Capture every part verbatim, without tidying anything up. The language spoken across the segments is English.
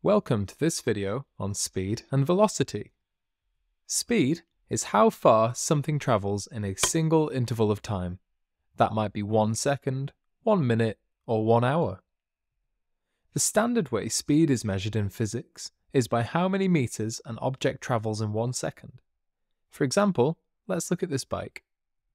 Welcome to this video on speed and velocity. Speed is how far something travels in a single interval of time. That might be one second, one minute, or one hour. The standard way speed is measured in physics is by how many meters an object travels in one second. For example, let's look at this bike.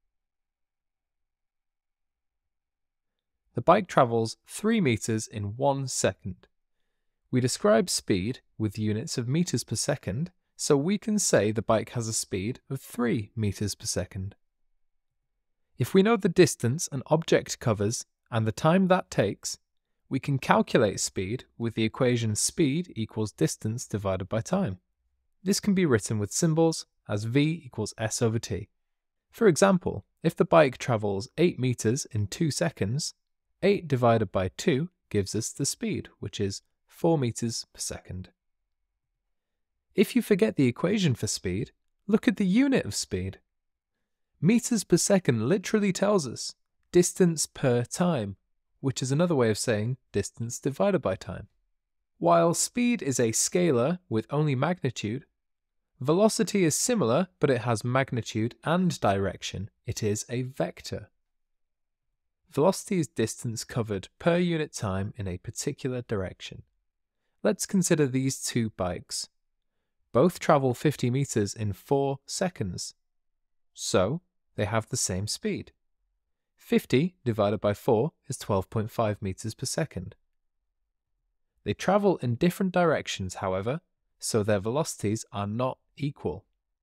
The bike travels three meters in one second. We describe speed with units of meters per second, so we can say the bike has a speed of three meters per second. If we know the distance an object covers and the time that takes, we can calculate speed with the equation speed equals distance divided by time. This can be written with symbols as v equals s over t. For example, if the bike travels eight meters in two seconds, eight divided by two gives us the speed, which is four meters per second. If you forget the equation for speed, look at the unit of speed. Meters per second literally tells us distance per time, which is another way of saying distance divided by time. While speed is a scalar with only magnitude, velocity is similar, but it has magnitude and direction. It is a vector. Velocity is distance covered per unit time in a particular direction. Let's consider these two bikes. Both travel fifty meters in four seconds. So, they have the same speed. fifty divided by four is twelve point five meters per second. They travel in different directions, however, so their velocities are not equal.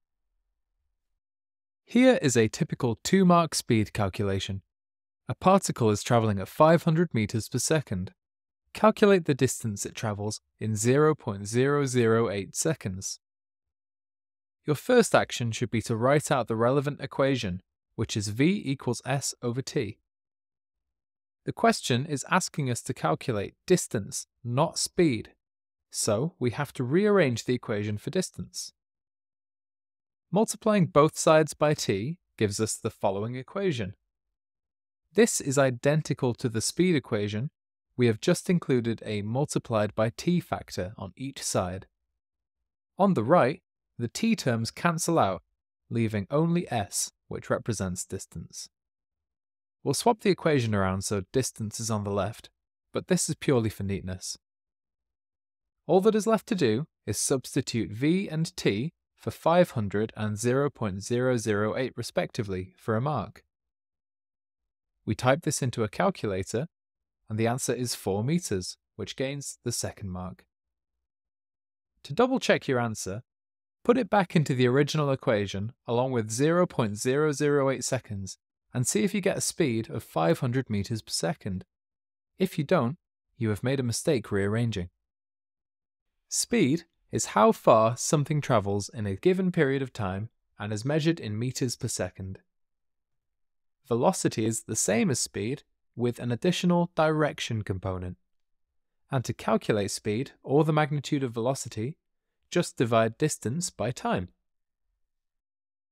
Here is a typical two-mark speed calculation. A particle is travelling at five hundred meters per second. Calculate the distance it travels in zero point zero zero eight seconds. Your first action should be to write out the relevant equation, which is v equals s over t. The question is asking us to calculate distance, not speed, so we have to rearrange the equation for distance. Multiplying both sides by t gives us the following equation. This is identical to the speed equation. We have just included a multiplied by t factor on each side. On the right, the t terms cancel out, leaving only s, which represents distance. We'll swap the equation around so distance is on the left, but this is purely for neatness. All that is left to do is substitute v and t for five hundred and zero point zero zero eight respectively for a mark. We type this into a calculator, and the answer is four meters, which gains the second mark. To double check your answer, put it back into the original equation along with zero point zero zero eight seconds and see if you get a speed of five hundred meters per second. If you don't, you have made a mistake rearranging. Speed is how far something travels in a given period of time and is measured in meters per second. Velocity is the same as speed, with an additional direction component. And to calculate speed, or the magnitude of velocity, just divide distance by time.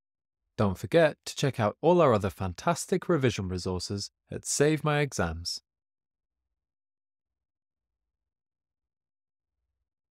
Don't forget to check out all our other fantastic revision resources at Save My Exams.